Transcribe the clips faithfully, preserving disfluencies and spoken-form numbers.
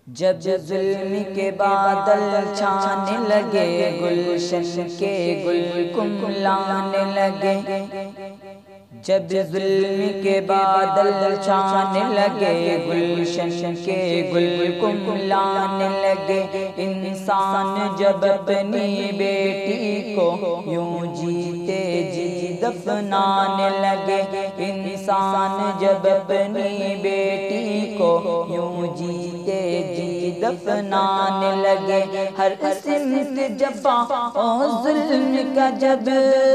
جب ظلم کے بادل چھانے لگے، گلشن کے گل کملانے لگے۔ جب ظلم کے بادل چھانے لگے، گلشن کے گل کملانے لگے۔ انسان جب اپنی بیٹی کو یوں جیتے جی دفنانے لگے، انسان جب اپنی بیٹی کو یوں جیتے جی دفنانے لگے۔ ہر سمت جفا اور ظلم کا جب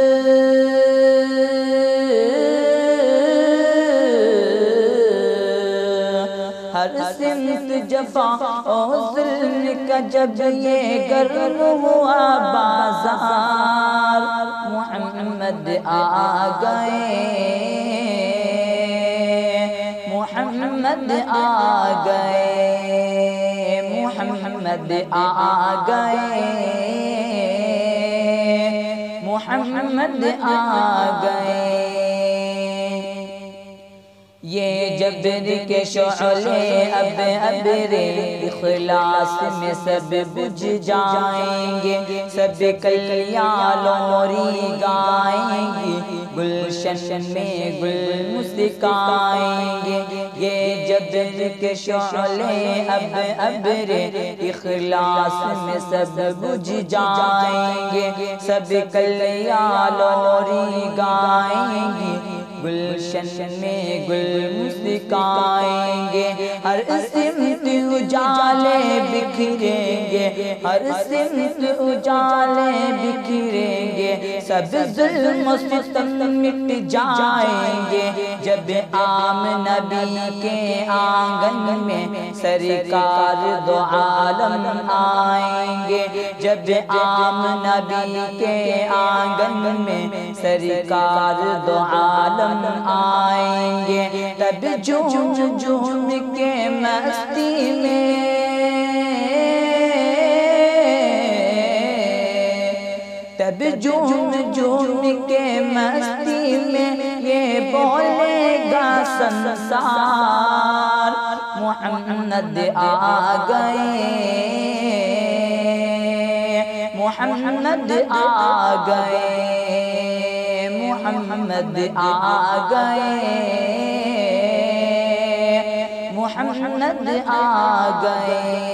ہر سمت جفا اور ظلم کا جب یہ گرم ہوا بازار، محمد آ گئے، محمد آ گئے، محمد آ گئے، محمد آ گئے۔ یہ جبر کے شعلے اب ابر اخلاص میں سب بجھ جائیں گے، سب کلیاں لوری گائیں گی، گلشن میں گل مسکائیں گے۔ یہ جبر کے شعلے اب ابر اخلاص میں سب بجھ جائیں گے، سب کلیاں لوری گائیں گی، گلشن میں گل مسکائیں گے۔ ہر سمت اجالے بکھریں گے، ہر سمت اجالے بکھریں گے، سب ظلم و ستم مٹ جائیں گے۔ جب عام نبی کے آنگن میں سرکار دو عالم آئیں گے، جب عام نبی کے آنگن میں سرکار دو عالم آئیں گے، تب جھوم جھوم کے مستی میں، تب جھوم جھوم کے مستی میں یہ بولے گا سنسار، محمد آ گئے، محمد آ گئے، محمد آ گئے، محمد آ گئے۔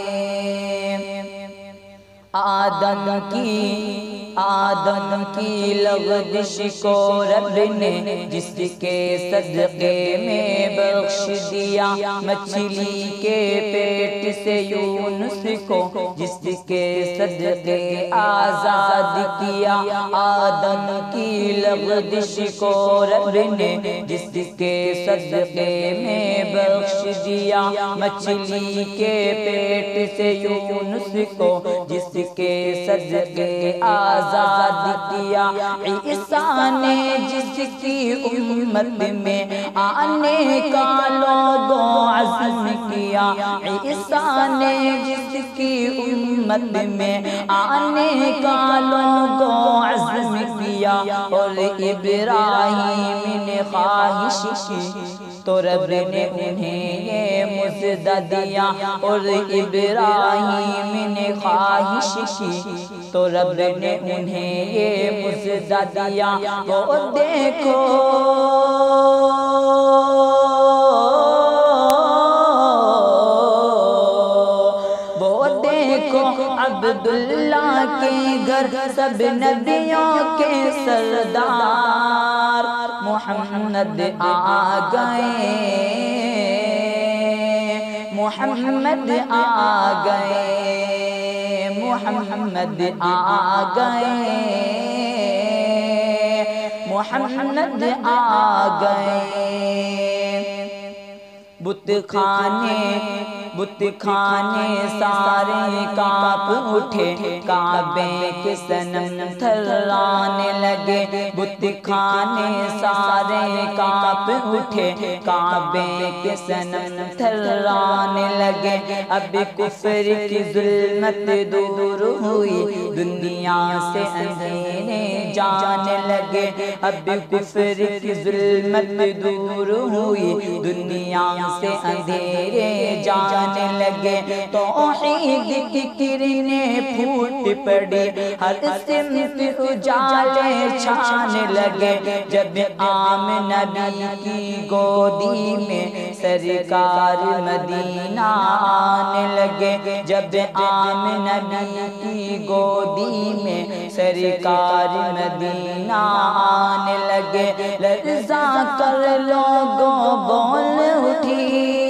آدم کی آدم کی لغزش کو رب نے جس کے صدقے میں بخش دیا، مچھلی کے پیٹ سے یونس کو جس کے صدقے آزاد کیا۔ آدم کی لغزش کو رب نے جس کے صدقے میں بخش دیا، مچھلی کے پیٹ سے یونس کو جس کے صدقے آزاد آزاد کیا۔ عیسیٰ نے جس کی امت میں آنے کا لوگوں عزم کیا، عیسیٰ نے جس کی امت میں آنے کا لوگوں عزم کیا، اور ابراہیم نے خواہش کی تو رب نے انہیں یہ مژدہ دیا، اور ابراہیم نے خواہش کی تو رب نے انہیں یہ مژدہ دیا۔ وہ دیکھو وہ دیکھو عبداللہ کے گھر سب نبیوں کے سردار، محمد آ گئے، محمد آ گئے، محمد آ گئے، محمد آ گئے۔ بت خانے بت خانے سارے کانپ اٹھے، کعبے کے صنم تھرانے لگے، بت خانے سارے کانپ اٹھے، کعبے کے صنم تھرانے لگے۔ اب کفر کی ظلمت دور ہوئی، دنیا سے اندھیرے جانے لگے، اب کفر کی ظلمت دور ہوئی، دنیا سے اندھیرے جانے لگے، توحید کی کرنیں پھوٹ پڑی، ہر سمت اجالے چھانے لگے، جب عام نبی کی گودی میں سرکار مدینہ آنے لگے، جب عام نبی کی گودی میں سرکار مدینہ آنے لگے، لرزا کر لوگوں بول اٹھی،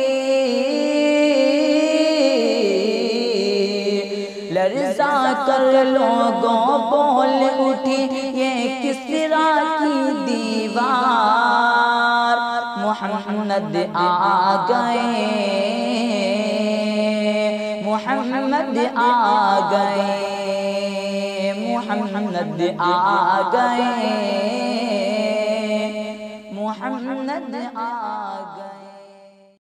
لرزا کر لوگوں بول اٹھی، یہ کسرا کی دیوار، محمد آ گئے، محمد آ گئے، محمد آ گئے، محمد آ گئے۔